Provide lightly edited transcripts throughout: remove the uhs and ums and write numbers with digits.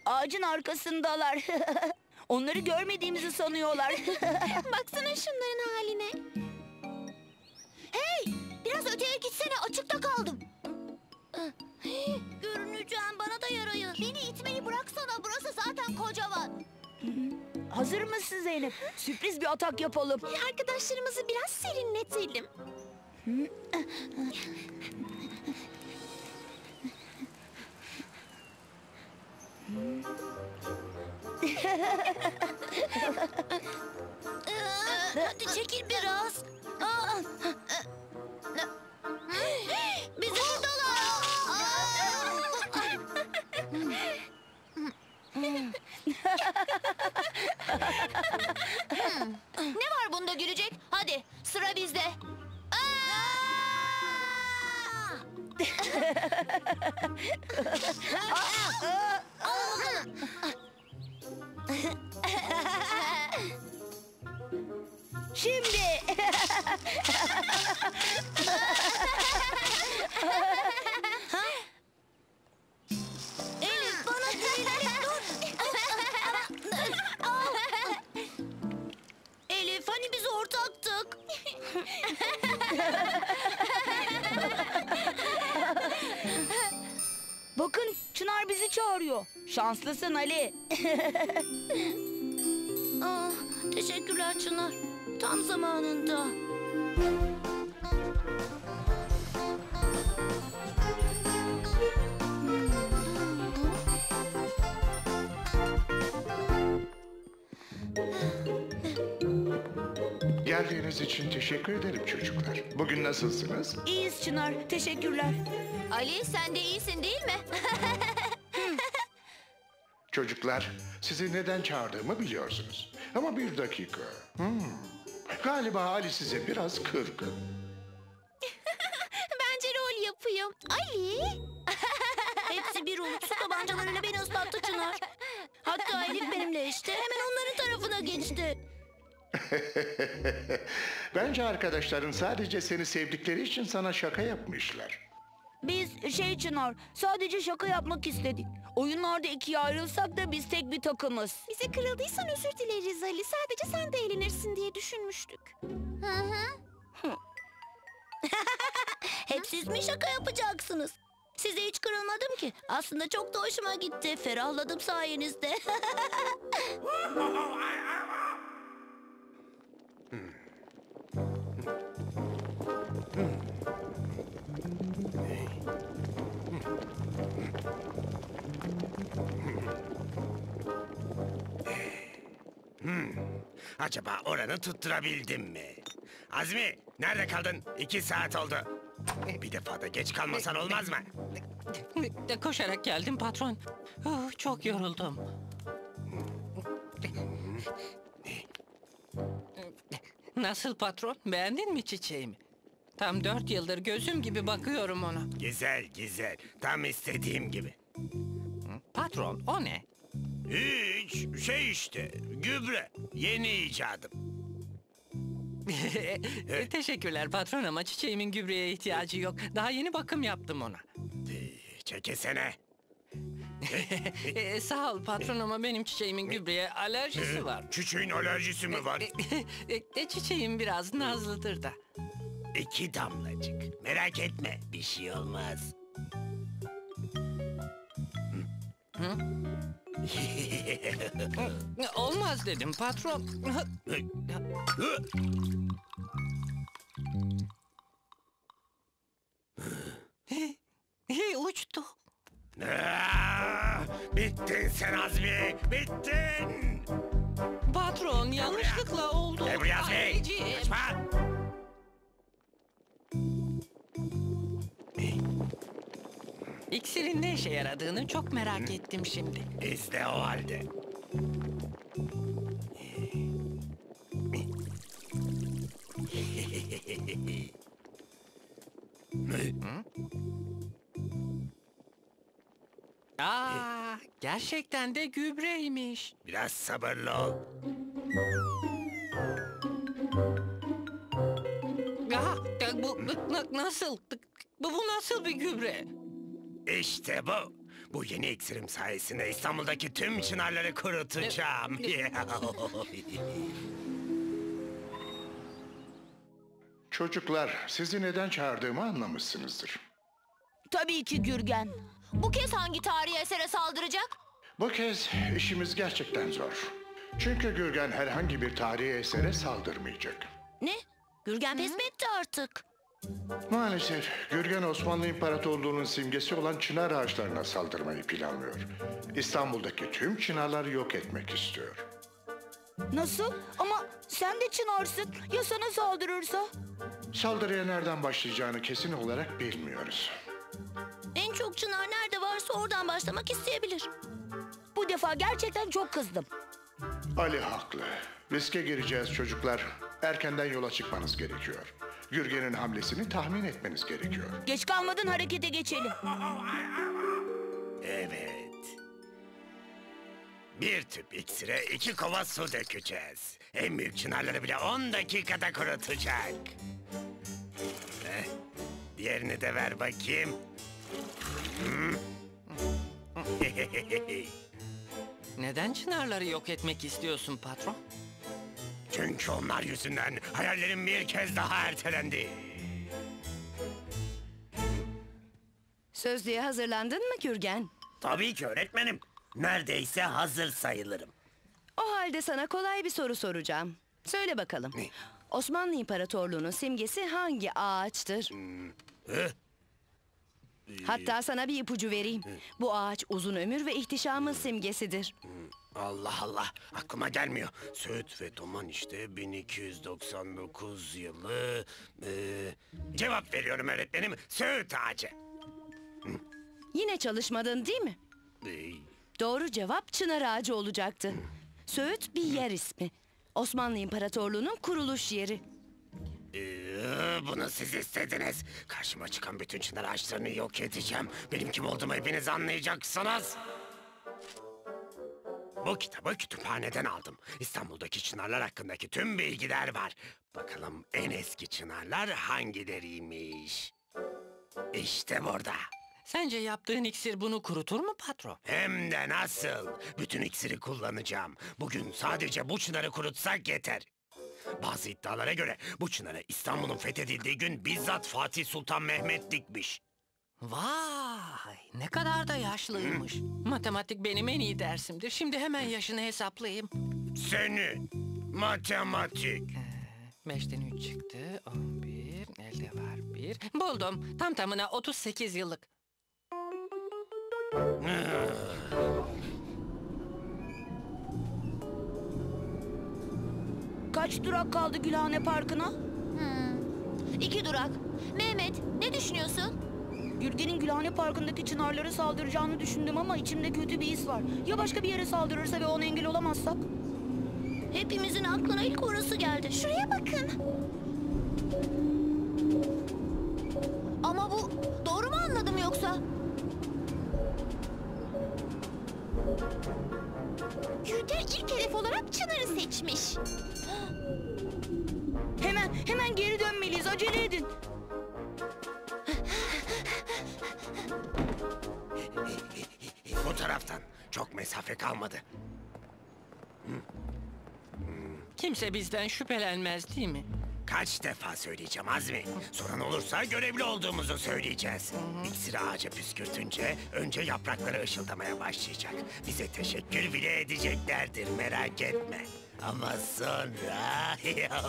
Ağacın arkasındalar. Onları görmediğimizi sanıyorlar. Baksana şunların haline. Hey! Biraz öteye gitsene, açıkta kaldım. Görüneceğim, bana da yarayın. Beni itmeyi bıraksana, burası zaten kocaman. Hazır mısın Zeynep? Sürpriz bir atak yapalım. Arkadaşlarımızı biraz serinletelim. Hadi çekil biraz. Bizi oradalar. Ne var bunda gülecek? Hadi sıra bizde. Şimdi. Elif bana değil, dur. Elif hani biz ortaktık. Bakın Çınar bizi çağırıyor. Şanslısın Ali. Teşekkürler Çınar. Tam zamanında. Geldiğiniz için teşekkür ederim çocuklar. Bugün nasılsınız? İyiyiz Çınar. Teşekkürler. Ali sen de iyisin değil mi? Çocuklar, sizi neden çağırdığımı biliyorsunuz. Ama bir dakika. Galiba Ali size biraz kırgın. Bence rol yapayım. Ali. Hepsi bir olup su tabancalarıyla beni ıslattı Çınar. Hatta Elif benimle işte. Hemen onların tarafına geçti. Bence arkadaşların sadece seni sevdikleri için sana şaka yapmışlar. Biz Çınar sadece şaka yapmak istedik. Oyunlarda ikiye ayrılsak da biz tek bir takımız. Bize kırıldıysan özür dileriz Ali. Sadece sen de eğlenirsin diye düşünmüştük. Hep siz mi şaka yapacaksınız? Size hiç kırılmadım ki. Aslında çok da hoşuma gitti. Ferahladım sayenizde. Acaba oranı tutturabildim mi? Azmi, nerede kaldın? 2 saat oldu. Bir defa da geç kalmasan olmaz mı? Koşarak geldim patron. Çok yoruldum. Nasıl patron? Beğendin mi çiçeğimi? Tam 4 yıldır gözüm gibi bakıyorum ona. Güzel, güzel. Tam istediğim gibi. Patron, o ne? Hiç, şey işte, gübre. Yeni icadım. Teşekkürler patron ama çiçeğimin gübreye ihtiyacı yok. Daha yeni bakım yaptım ona. Çekesene. Sağ ol patron ama benim çiçeğimin gübreye alerjisi var. Çiçeğin alerjisi mi var? Çiçeğim biraz nazlıdır da. 2 damlacık. Merak etme, bir şey olmaz. Olmaz dedim patron. Uçtu. Bittin sen Azmi, bittin. Patron yanlışlıkla oldu. Gel buraya Azmi. Anneciğim. Kaçma. İksirin ne işe yaradığını çok merak ettim şimdi. İzle o halde. Gerçekten de gübreymiş. Biraz sabırlı ol. Bu nasıl? Bu nasıl bir gübre? İşte bu. Bu yeni iksirim sayesinde İstanbul'daki tüm çınarları kurutacağım. Çocuklar, sizi neden çağırdığımı anlamışsınızdır. Tabii ki Gürgen. Bu kez hangi tarihi esere saldıracak? Bu kez işimiz gerçekten zor. Çünkü Gürgen herhangi bir tarihi esere saldırmayacak. Ne? Gürgen pes mi etti artık? Maalesef Gürgen Osmanlı İmparatorluğu'nun simgesi olan çınar ağaçlarına saldırmayı planlıyor. İstanbul'daki tüm çınarları yok etmek istiyor. Nasıl? Ama sen de çınarsın. Ya sana saldırırsa? Saldırıya nereden başlayacağını kesin olarak bilmiyoruz. En çok çınar nerede varsa oradan başlamak isteyebilir. Bu defa gerçekten çok kızdım. Ali haklı. Riske gireceğiz çocuklar. Erkenden yola çıkmanız gerekiyor. Gürgen'in hamlesini tahmin etmeniz gerekiyor. Geç kalmadan harekete geçelim. Evet. Bir tüp iksire 2 kova su dökeceğiz. En büyük çınarları bile 10 dakikada kurutacak. Diğerini de ver bakayım. Neden çınarları yok etmek istiyorsun patron? Çünkü onlar yüzünden hayallerim bir kez daha ertelendi. Sözlüğe hazırlandın mı Gürgen? Tabii ki öğretmenim. Neredeyse hazır sayılırım. O halde sana kolay bir soru soracağım. Söyle bakalım. Ne? Osmanlı İmparatorluğu'nun simgesi hangi ağaçtır? Hatta sana bir ipucu vereyim. Bu ağaç uzun ömür ve ihtişamın simgesidir. Allah Allah, aklıma gelmiyor. Söğüt ve Toman işte 1299 yılı... cevap veriyorum öğretmenim, Söğüt ağacı. Yine çalışmadın değil mi? Ee, Doğru cevap çınar ağacı olacaktı. Söğüt bir yer ismi. Osmanlı İmparatorluğu'nun kuruluş yeri. Bunu siz istediniz. Karşıma çıkan bütün çınar ağaçlarını yok edeceğim. Benim kim olduğumu hepiniz anlayacaksınız. Bu kitabı kütüphaneden aldım. İstanbul'daki çınarlar hakkındaki tüm bilgiler var. Bakalım en eski çınarlar hangileriymiş? İşte burada. Sence yaptığın iksir bunu kurutur mu patron? Hem de nasıl? Bütün iksiri kullanacağım. Bugün sadece bu çınarı kurutsak yeter. Bazı iddialara göre bu çınarı İstanbul'un fethedildiği gün bizzat Fatih Sultan Mehmet dikmiş. Vay, ne kadar da yaşlıymış. Matematik benim en iyi dersimdir. Şimdi hemen yaşını hesaplayayım. Senin matematik. 5'ten 3 çıktı. 11. Elde var 1. Buldum. Tam tamına 38 yıllık. Kaç durak kaldı Gülhane Parkı'na? 2 durak. Mehmet, ne düşünüyorsun? Gürgen'in Gülhane Parkı'ndaki çınarlara saldıracağını düşündüm ama içimde kötü bir his var. Ya başka bir yere saldırırsa ve ona engel olamazsak? Hepimizin aklına ilk orası geldi. Şuraya bakın. Ama bu doğru mu anladım yoksa? Gürgen ilk hedef olarak Çınar'ı seçmiş. Hemen geri dönmeliyiz. Acele edin. Bu taraftan. Çok mesafe kalmadı. Kimse bizden şüphelenmez değil mi? Kaç defa söyleyeceğim Azmi? Soran olursa görevli olduğumuzu söyleyeceğiz. İksiri ağaca püskürtünce önce yaprakları ışıldamaya başlayacak. Bize teşekkür bile edeceklerdir, merak etme. Ama sonra...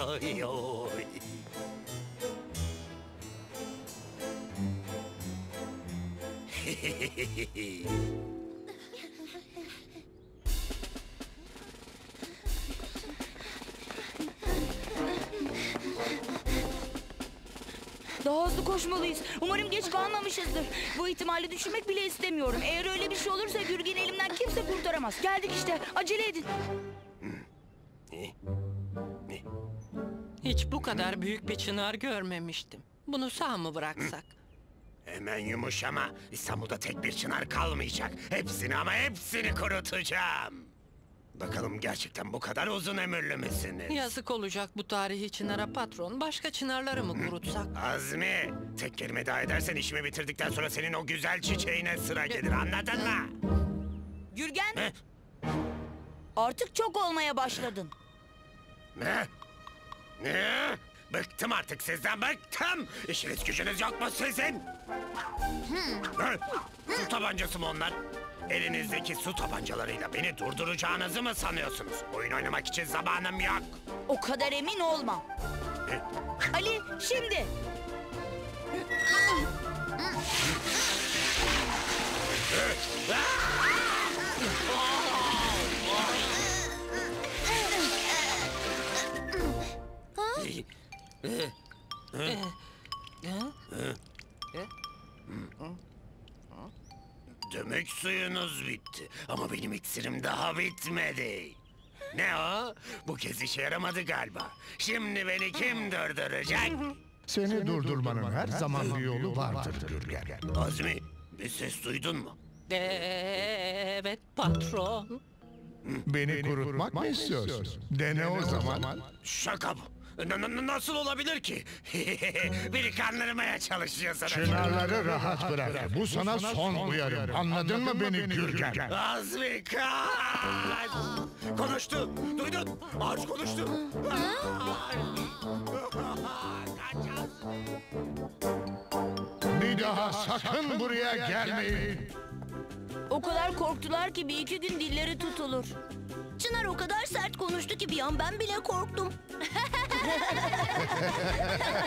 Daha hızlı koşmalıyız. Umarım geç kalmamışızdır. Bu ihtimali düşünmek bile istemiyorum. Eğer öyle bir şey olursa Gürgen'i elimden kimse kurtaramaz. Geldik işte. Acele edin. Hiç bu kadar büyük bir çınar görmemiştim. Bunu sağ mı bıraksak? Hemen yumuşama. İstanbul'da tek bir çınar kalmayacak. Hepsini ama hepsini kurutacağım. Bakalım gerçekten bu kadar uzun ömürlü müsünüz? Yazık olacak bu tarihi çınara patron. Başka çınarları mı kurutsak? Azmi, tek kelime daha edersen işimi bitirdikten sonra senin o güzel çiçeğine sıra gelir, anladın mı? Gürgen, Ne? artık çok olmaya başladın. Ne? Ne? Bıktım artık sizden, bıktım! İşiniz gücünüz yok mu sizin? Ne? Su tabancası mı onlar? Elinizdeki su tabancalarıyla beni durduracağınızı mı sanıyorsunuz? Oyun oynamak için zamanım yok. O kadar emin olma. Ne? Ali, şimdi. Demek suyunuz bitti. Ama benim iksirim daha bitmedi. Ne o? Bu kez işe yaramadı galiba. Şimdi beni kim durduracak? Seni durdurmanın her zaman bir yolu vardır Gürgen. Azmi, bir ses duydun mu? Evet patron. Beni kurutmak mı istiyorsun? Dene o zaman. Şaka bu. Nasıl olabilir ki? Biri kandırmaya çalışıyor sana. Çınarları rahat bırak. Bu sana son uyarım. Anladın mı beni Gürgen? Azmi kaç! Konuştu. Duydun. Ağaç konuştu. Kaç Azmi. Bir daha sakın buraya gelmeyin. O kadar korktular ki bir iki gün dilleri tutulur. Çınar o kadar sert konuştu ki bir an ben bile korktum.